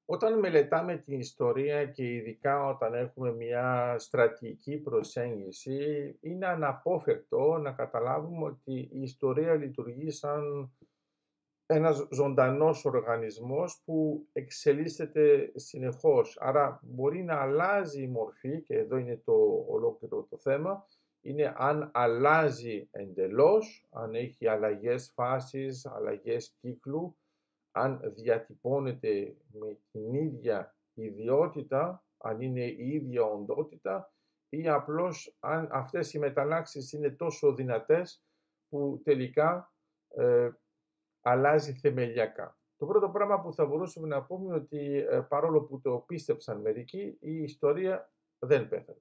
Όταν μελετάμε την ιστορία και ειδικά όταν έχουμε μια στρατηγική προσέγγιση, είναι αναπόφευκτο να καταλάβουμε ότι η ιστορία λειτουργεί σαν ένας ζωντανός οργανισμός που εξελίσσεται συνεχώς. Άρα μπορεί να αλλάζει η μορφή, και εδώ είναι το ολόκληρο το θέμα, είναι αν αλλάζει εντελώς, αν έχει αλλαγές φάσης, αλλαγές κύκλου, αν διατυπώνεται με την ίδια ιδιότητα, αν είναι η ίδια οντότητα ή απλώς αν αυτές οι μεταλλάξεις είναι τόσο δυνατές που τελικά αλλάζει θεμελιακά. Το πρώτο πράγμα που θα μπορούσαμε να πούμε είναι ότι παρόλο που το πίστεψαν μερικοί, η ιστορία δεν πέθανε.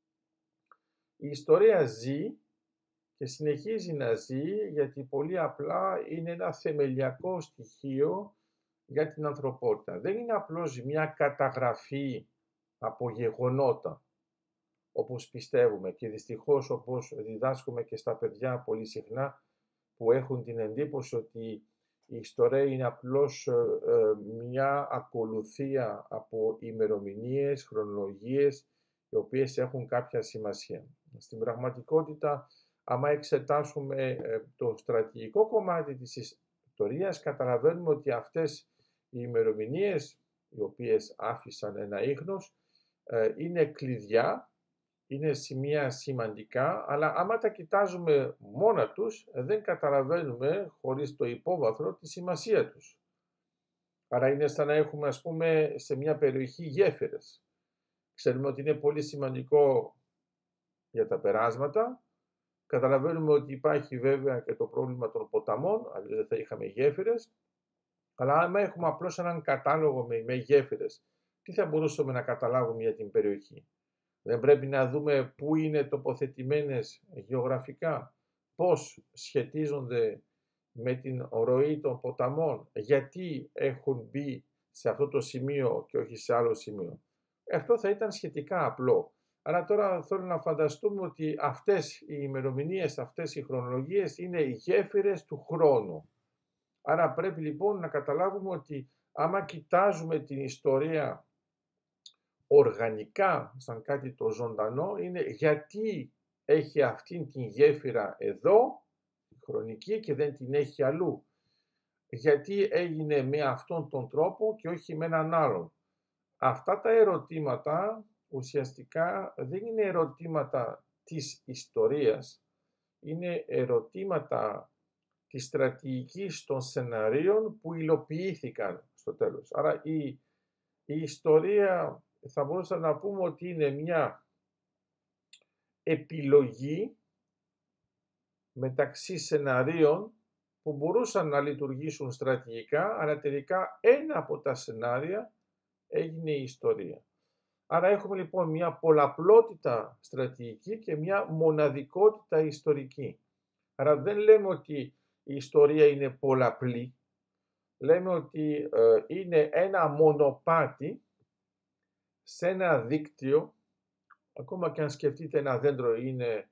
Η ιστορία ζει και συνεχίζει να ζει γιατί πολύ απλά είναι ένα θεμελιακό στοιχείο για την ανθρωπότητα. Δεν είναι απλώς μια καταγραφή από γεγονότα, όπως πιστεύουμε και δυστυχώς όπως διδάσκουμε και στα παιδιά πολύ συχνά που έχουν την εντύπωση ότι η ιστορία είναι απλώς μια ακολουθία από ημερομηνίες, χρονολογίες, οι οποίες έχουν κάποια σημασία. Στην πραγματικότητα, άμα εξετάσουμε το στρατηγικό κομμάτι της ιστορίας, καταλαβαίνουμε ότι αυτές οι ημερομηνίες, οι οποίες άφησαν ένα ίχνος, είναι κλειδιά, είναι σημεία σημαντικά, αλλά άμα τα κοιτάζουμε μόνα τους, δεν καταλαβαίνουμε, χωρίς το υπόβαθρο, τη σημασία τους. Άρα είναι σαν να έχουμε, ας πούμε, σε μια περιοχή γέφυρες. Ξέρουμε ότι είναι πολύ σημαντικό για τα περάσματα. Καταλαβαίνουμε ότι υπάρχει βέβαια και το πρόβλημα των ποταμών, αλλιώς δεν θα είχαμε γέφυρες. Αλλά άμα έχουμε απλώς έναν κατάλογο με γέφυρες, τι θα μπορούσαμε να καταλάβουμε για την περιοχή? Δεν πρέπει να δούμε πού είναι τοποθετημένες γεωγραφικά, πώς σχετίζονται με την ροή των ποταμών, γιατί έχουν μπει σε αυτό το σημείο και όχι σε άλλο σημείο. Αυτό θα ήταν σχετικά απλό. Αλλά τώρα θέλω να φανταστούμε ότι αυτές οι ημερομηνίες, αυτές οι χρονολογίες είναι οι γέφυρες του χρόνου. Άρα πρέπει λοιπόν να καταλάβουμε ότι άμα κοιτάζουμε την ιστορία οργανικά σαν κάτι το ζωντανό, είναι γιατί έχει αυτήν την γέφυρα εδώ, χρονική, και δεν την έχει αλλού. Γιατί έγινε με αυτόν τον τρόπο και όχι με έναν άλλον. Αυτά τα ερωτήματα ουσιαστικά δεν είναι ερωτήματα της ιστορίας, είναι ερωτήματα της στρατηγικής των σεναρίων που υλοποιήθηκαν στο τέλος. Άρα η ιστορία θα μπορούσαμε να πούμε ότι είναι μια επιλογή μεταξύ σεναρίων που μπορούσαν να λειτουργήσουν στρατηγικά, αλλά τελικά ένα από τα σενάρια έγινε η ιστορία. Άρα έχουμε λοιπόν μια πολλαπλότητα στρατηγική και μια μοναδικότητα ιστορική. Άρα δεν λέμε ότι η ιστορία είναι πολλαπλή, λέμε ότι είναι ένα μονοπάτι σε ένα δίκτυο. Ακόμα και αν σκεφτείτε ένα δέντρο είναι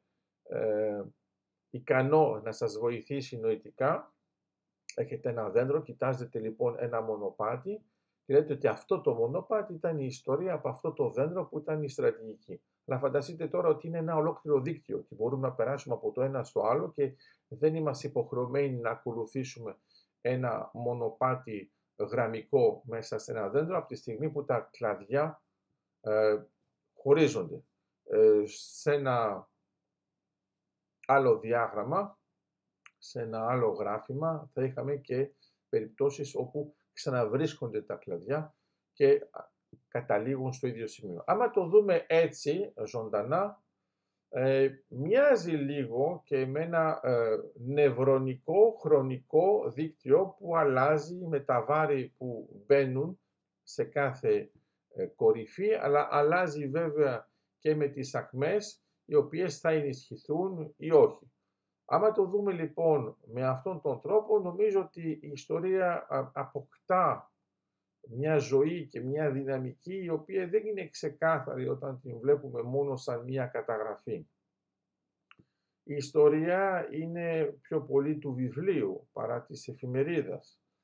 ικανό να σας βοηθήσει νοητικά, έχετε ένα δέντρο, κοιτάζετε λοιπόν ένα μονοπάτι και λέτε ότι αυτό το μονοπάτι ήταν η ιστορία από αυτό το δέντρο που ήταν η στρατηγική. Αλλά φανταστείτε τώρα ότι είναι ένα ολόκληρο δίκτυο και μπορούμε να περάσουμε από το ένα στο άλλο και δεν είμαστε υποχρεωμένοι να ακολουθήσουμε ένα μονοπάτι γραμμικό μέσα σε ένα δέντρο από τη στιγμή που τα κλαδιά χωρίζονται. Σε ένα άλλο διάγραμμα, σε ένα άλλο γράφημα, θα είχαμε και περιπτώσεις όπου ξαναβρίσκονται τα κλαδιά και καταλήγουν στο ίδιο σημείο. Άμα το δούμε έτσι, ζωντανά, μοιάζει λίγο και με ένα νευρονικό χρονικό δίκτυο που αλλάζει με τα βάρη που μπαίνουν σε κάθε κορυφή, αλλά αλλάζει βέβαια και με τις ακμές, οι οποίες θα ενισχυθούν ή όχι. Άμα το δούμε λοιπόν με αυτόν τον τρόπο, νομίζω ότι η ιστορία αποκτά μια ζωή και μια δυναμική η οποία δεν είναι ξεκάθαρη όταν την βλέπουμε μόνο σαν μια καταγραφή. Η ιστορία είναι πιο πολύ του βιβλίου παρά της εφημερίδας.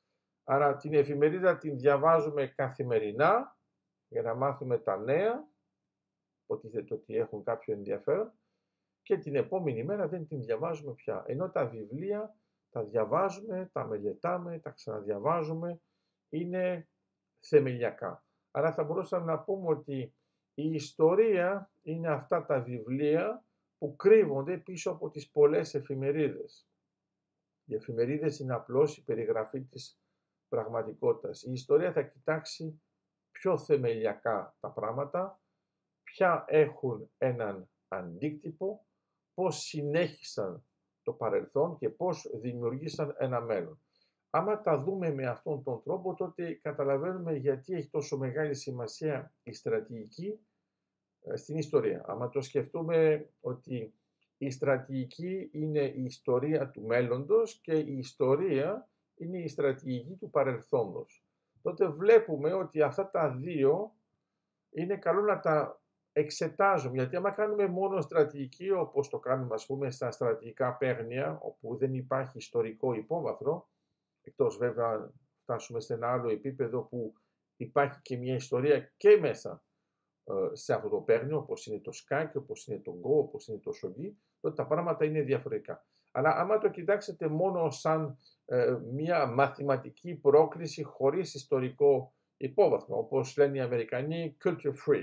Άρα την εφημερίδα την διαβάζουμε καθημερινά για να μάθουμε τα νέα, υποτίθεται ότι έχουν κάποιο ενδιαφέρον, και την επόμενη μέρα δεν την διαβάζουμε πια. Ενώ τα βιβλία τα διαβάζουμε, τα μελετάμε, τα ξαναδιαβάζουμε, είναι θεμελιακά. Άρα θα μπορούσαμε να πούμε ότι η ιστορία είναι αυτά τα βιβλία που κρύβονται πίσω από τις πολλές εφημερίδες. Οι εφημερίδες είναι απλώς η περιγραφή της πραγματικότητας. Η ιστορία θα κοιτάξει πιο θεμελιακά τα πράγματα, ποια έχουν έναν αντίκτυπο, πώς συνέχισαν το παρελθόν και πώς δημιουργήσαν ένα μέλλον. Άμα τα δούμε με αυτόν τον τρόπο, τότε καταλαβαίνουμε γιατί έχει τόσο μεγάλη σημασία η στρατηγική στην ιστορία. Άμα το σκεφτούμε ότι η στρατηγική είναι η ιστορία του μέλλοντος και η ιστορία είναι η στρατηγική του παρελθόντος, τότε βλέπουμε ότι αυτά τα δύο είναι καλό να τα εξετάζουμε, γιατί άμα κάνουμε μόνο στρατηγική, όπως το κάνουμε ας πούμε στα στρατηγικά παίγνια, όπου δεν υπάρχει ιστορικό υπόβαθρο, εκτός βέβαια αν φτάσουμε σε ένα άλλο επίπεδο που υπάρχει και μια ιστορία και μέσα σε αυτό το παίγνιο, όπως είναι το σκάκι, όπως είναι το γκο, όπως είναι το σογγί, τότε τα πράγματα είναι διαφορετικά. Αλλά άμα το κοιτάξετε μόνο σαν μια μαθηματική πρόκληση χωρίς ιστορικό υπόβαθρο, όπως λένε οι Αμερικανοί culture free,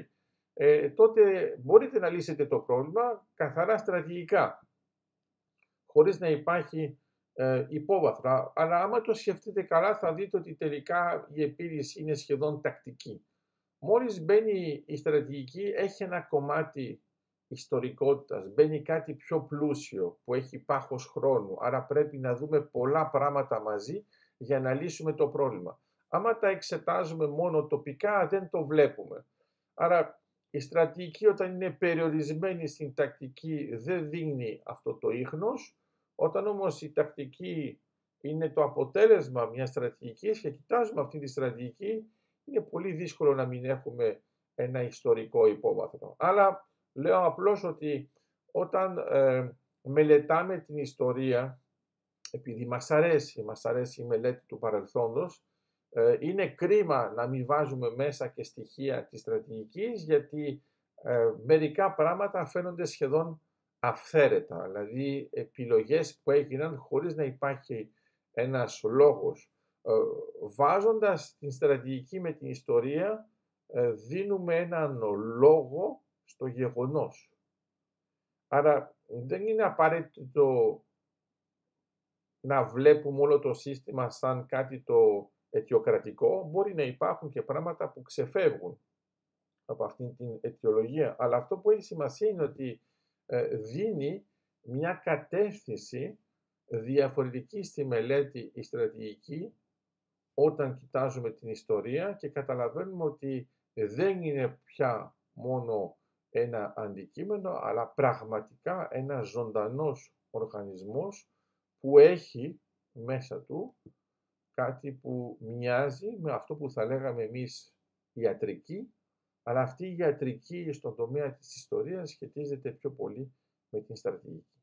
τότε μπορείτε να λύσετε το πρόβλημα καθαρά στρατηγικά, χωρίς να υπάρχει υπόβαθρο. Αλλά άμα το σκεφτείτε καλά θα δείτε ότι τελικά η επίλυση είναι σχεδόν τακτική. Μόλις μπαίνει η στρατηγική, έχει ένα κομμάτι ιστορικότητας, μπαίνει κάτι πιο πλούσιο που έχει πάχος χρόνου, άρα πρέπει να δούμε πολλά πράγματα μαζί για να λύσουμε το πρόβλημα. Άμα τα εξετάζουμε μόνο τοπικά δεν το βλέπουμε. Άρα η στρατηγική όταν είναι περιορισμένη στην τακτική δεν δίνει αυτό το ίχνος, όταν όμως η τακτική είναι το αποτέλεσμα μιας στρατηγικής και κοιτάζουμε αυτή τη στρατηγική, είναι πολύ δύσκολο να μην έχουμε ένα ιστορικό υπόβαθρο. Αλλά λέω απλώς ότι όταν μελετάμε την ιστορία, επειδή μας αρέσει η μελέτη του παρελθόντος, είναι κρίμα να μην βάζουμε μέσα και στοιχεία της στρατηγικής, γιατί μερικά πράγματα φαίνονται σχεδόν αυθαίρετα, δηλαδή επιλογές που έγιναν χωρίς να υπάρχει ένας λόγος. Βάζοντας την στρατηγική με την ιστορία, δίνουμε έναν λόγο στο γεγονός. Άρα δεν είναι απαραίτητο να βλέπουμε όλο το σύστημα σαν κάτι το αιτιοκρατικό. Μπορεί να υπάρχουν και πράγματα που ξεφεύγουν από αυτήν την αιτιολογία. Αλλά αυτό που έχει σημασία είναι ότι δίνει μια κατεύθυνση διαφορετική στη μελέτη η στρατηγική όταν κοιτάζουμε την ιστορία και καταλαβαίνουμε ότι δεν είναι πια μόνο ένα αντικείμενο, αλλά πραγματικά ένας ζωντανός οργανισμός που έχει μέσα του κάτι που μοιάζει με αυτό που θα λέγαμε εμείς ιατρική, αλλά αυτή η ιατρική στον τομέα της ιστορίας σχετίζεται πιο πολύ με την στρατηγική.